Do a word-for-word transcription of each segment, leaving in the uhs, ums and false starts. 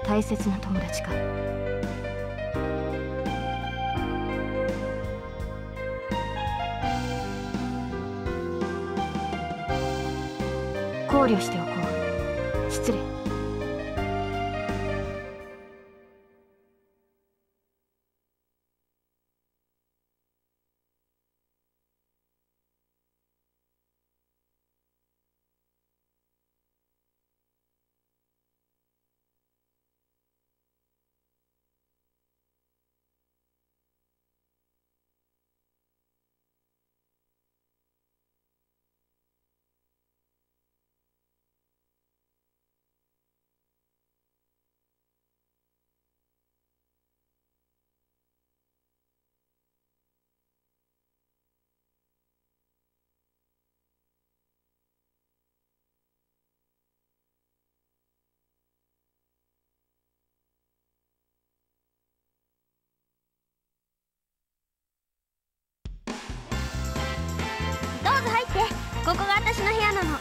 大切な友達か。考慮しておこう。失礼。 ここが私の部屋なの。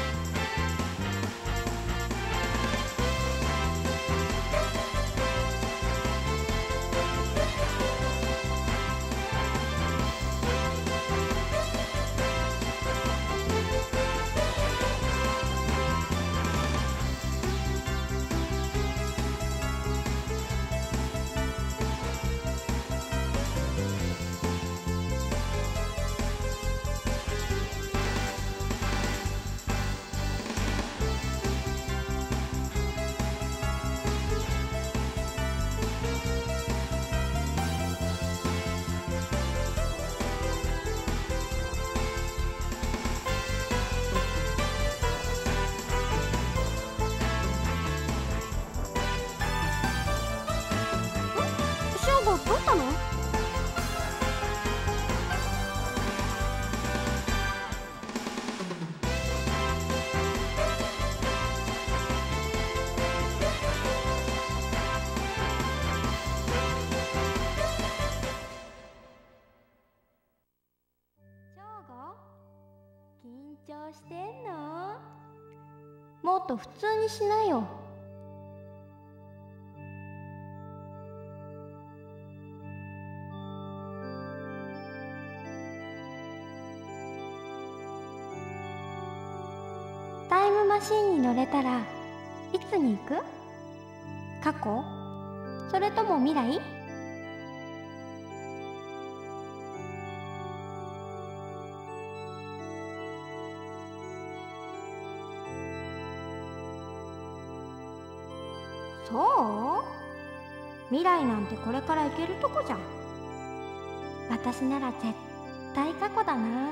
どうしたの？ショーゴ、緊張してんの？もっと普通にしなよ。タイムマシンに乗れたらいつに行く？過去？それとも未来？そう？未来なんてこれから行けるとこじゃん。私なら絶対過去だな。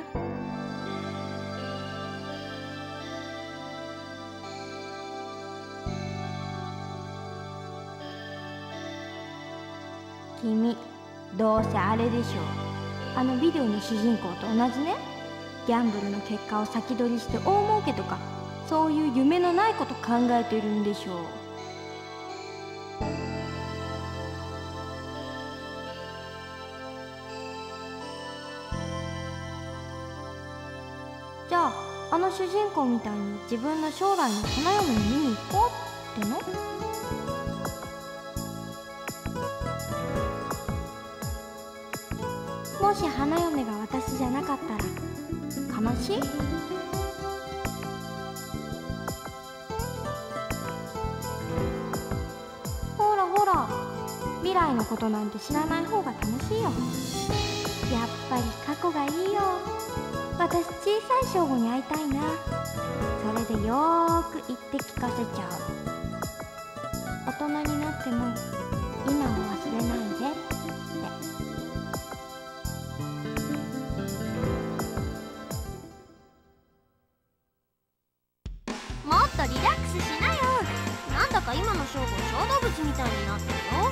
君、どうせあれでしょう。あのビデオの主人公と同じね。ギャンブルの結果を先取りして大儲けとか、そういう夢のないこと考えてるんでしょう。じゃあ、あの主人公みたいに自分の将来の花嫁に見に行こうっての？もし花嫁が私じゃなかったら悲しい？ほらほら、未来のことなんて知らない方が楽しいよ。やっぱり過去がいいよ。私小さい正吾に会いたいな。それでよーく言って聞かせちゃう。大人になっても今を忘れないでって。もっとリラックスしなよ。なんだか今の正吾小動物みたいになってるよ。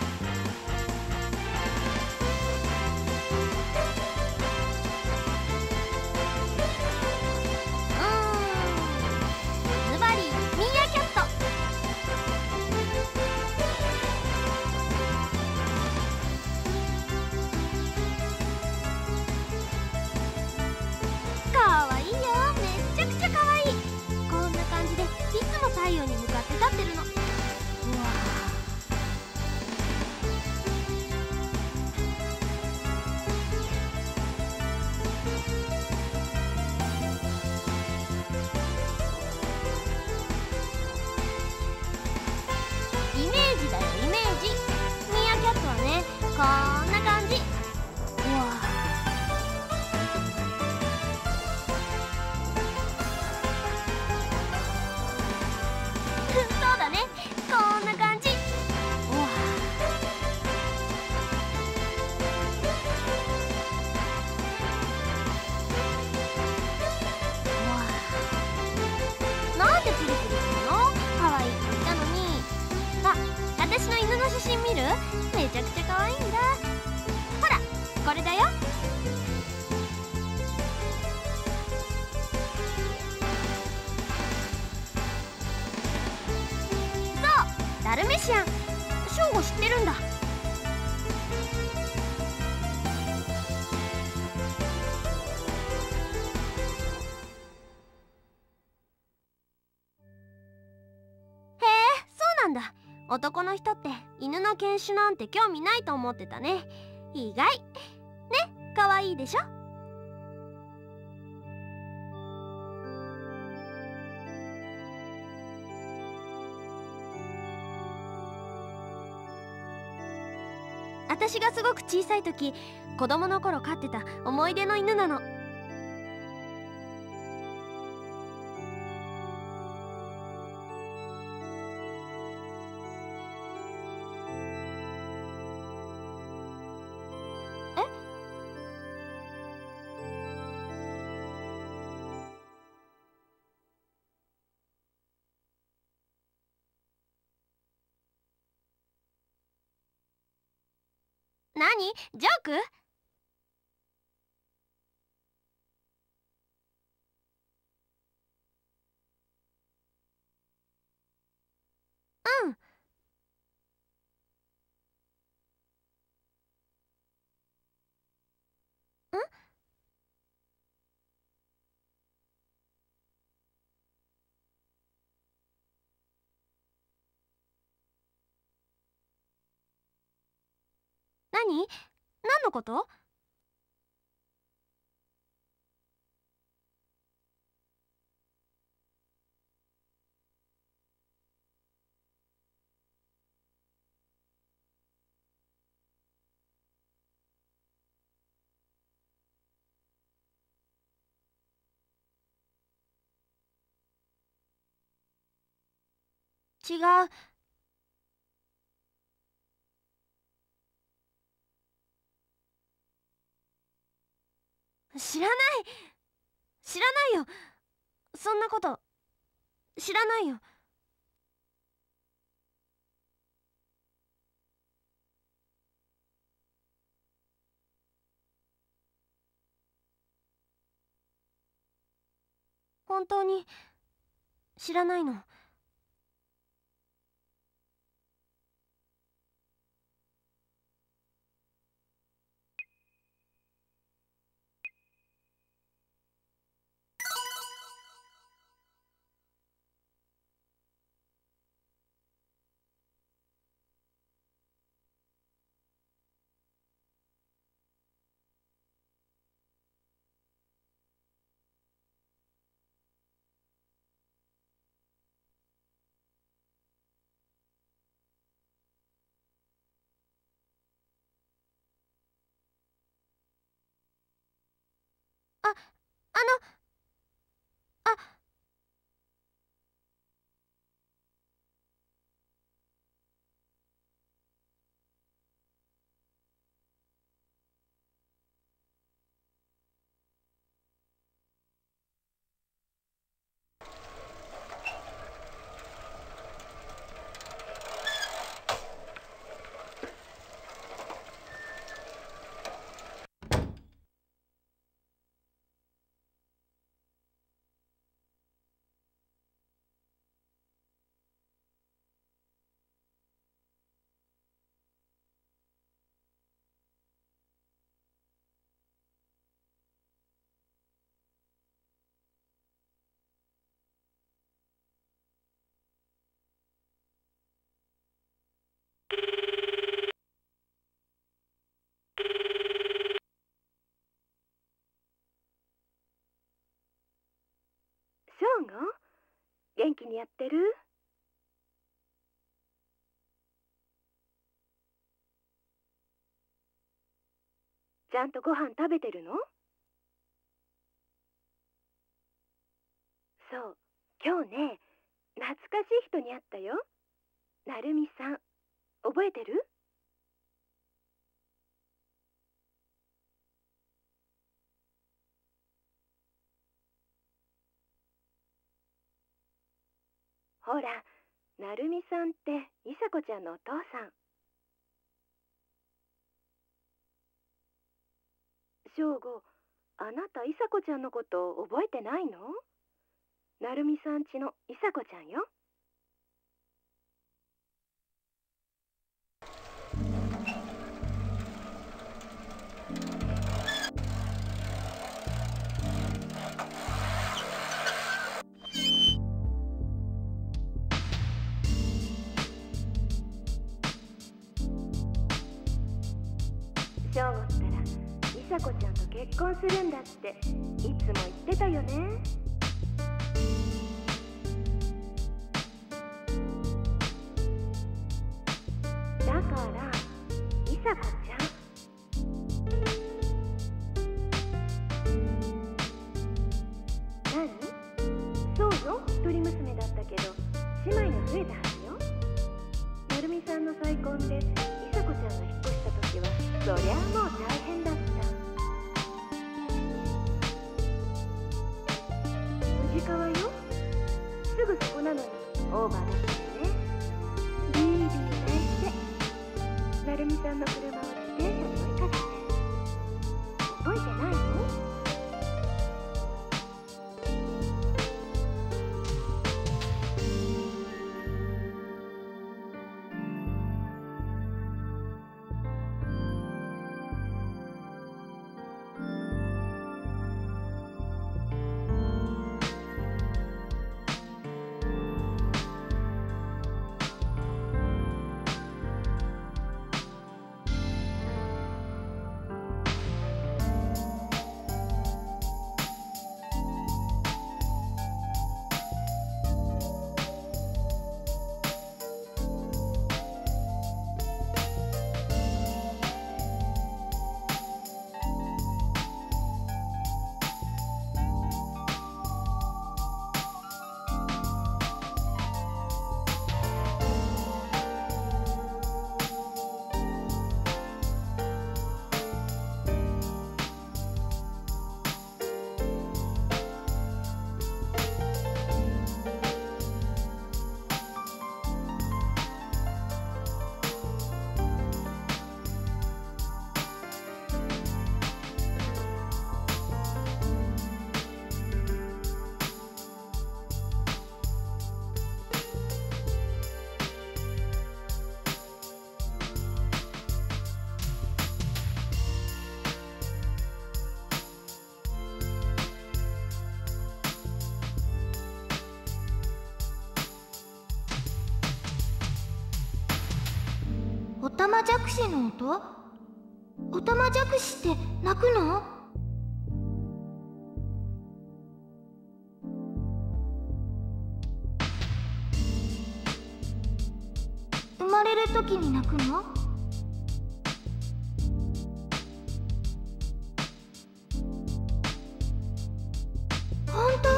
太陽に向かって立ってるの。うわめちゃくちゃ可愛いんだ。ほらこれだよ。そうダルメシアン。ショーゴ知ってるんだ。なんだ。男の人って犬の犬種なんて興味ないと思ってたね。意外ね。可愛いでしょ。私がすごく小さい時、子供の頃飼ってた思い出の犬なの。何？ジョーク？うん。ん？何？何のこと？違う。知らない。知らないよ。そんなこと知らないよ。本当に知らないの。あ、あの、あ、 ショーゴ、元気にやってる？ちゃんとご飯食べてるの？そう、今日ね、懐かしい人に会ったよ。なるみさん、覚えてる？ほら、なるみさんっていさこちゃんのお父さん。 翔吾、あなたいさこちゃんのこと覚えてないの？なるみさんちのいさこちゃんよ。翔吾ったらいさこちゃんと結婚するんだっていつも言ってたよね。だからいさこちゃん、何？そうよ、一人娘だったけど姉妹が増えたはずよ。なるみさんの再婚でいさこちゃんが引っ越した時はそりゃあもう大変だった。藤川よ、すぐそこなのにオーバーだったよね。ビービー泣いてなるみさんの車を自転車で追いかけて、覚えてないの？ おたまじゃくしの音？おたまじゃくしって鳴くの？生まれる時に鳴くの？本当？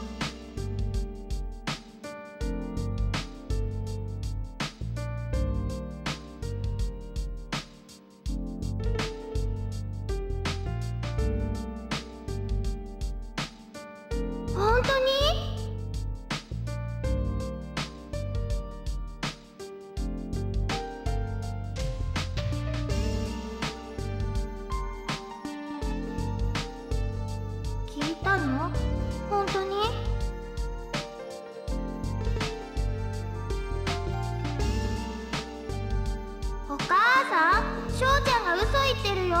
本当に？聞いたの？本当に？お母さん、翔ちゃんが嘘言ってるよ。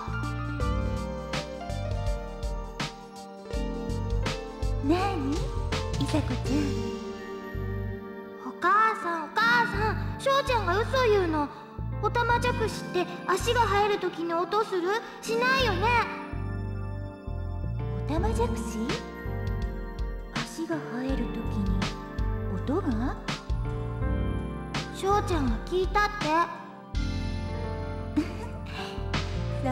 なに？いさこちゃん。お母さん、お母さん、翔ちゃんが嘘言うの。おたまじゃくしって足が生えるときに音する？しないよね。おたまじゃくし？足が生えるときに音が？翔ちゃんが聞いたって。そう。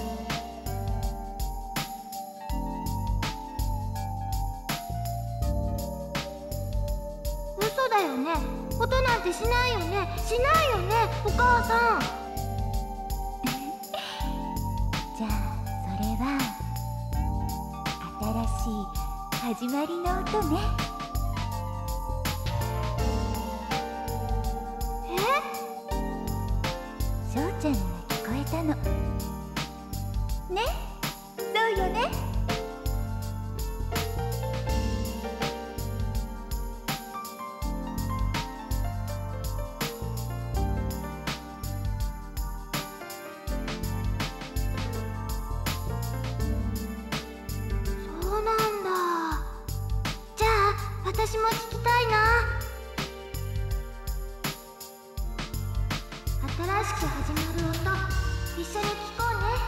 嘘だよね。音なんてしないよね。しないよね、お母さん。じゃあそれは新しい始まりの音ね。え？翔ちゃんには聞こえたのね。 よね。そうなんだ。じゃあ私も聞きたいな。新しく始まる音、一緒に聞こうね。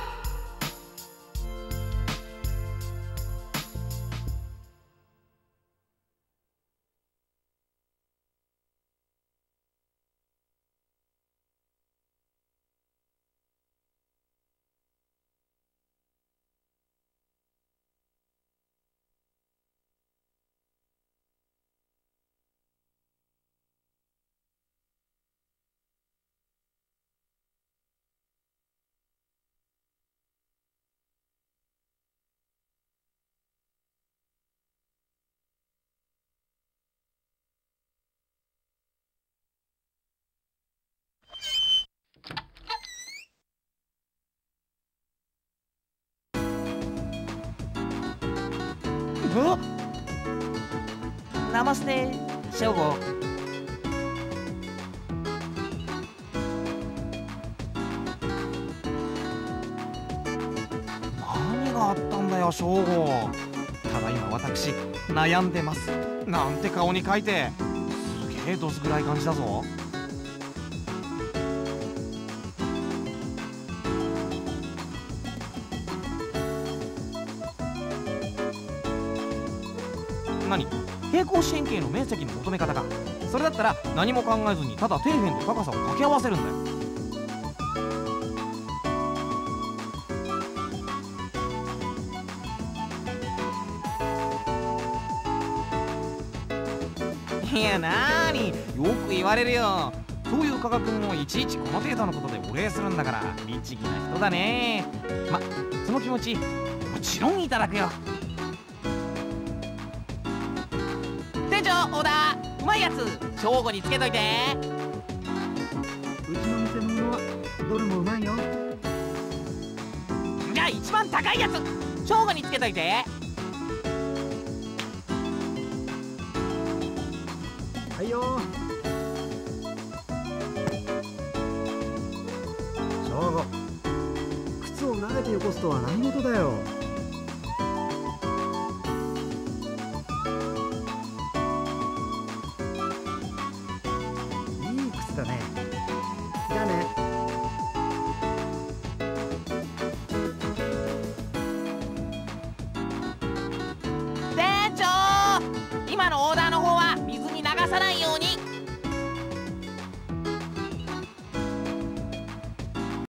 おナマステショウゴ。何があったんだよショウゴ。ただいま私悩んでますなんて顔に書いて、すげえどす暗い感じだぞ。何？平行四辺形の面積の求め方か。それだったら何も考えずにただ底辺と高さを掛け合わせるんだよ。いやなーによく言われるよ。そういう加賀君もいちいちこの程度のことでお礼するんだから律儀な人だね。ま、その気持ちもちろんいただくよ。店長オーダーうまいやつ正午につけといて。 うちの店のものはどれもうまいよ。 じゃあ一番高いやつ正午につけといて。 はいよ。正午、靴を投げてよこすとは何事だよ。いい靴だね。じゃあね。 店長今のオーダーの方は水に流さないように。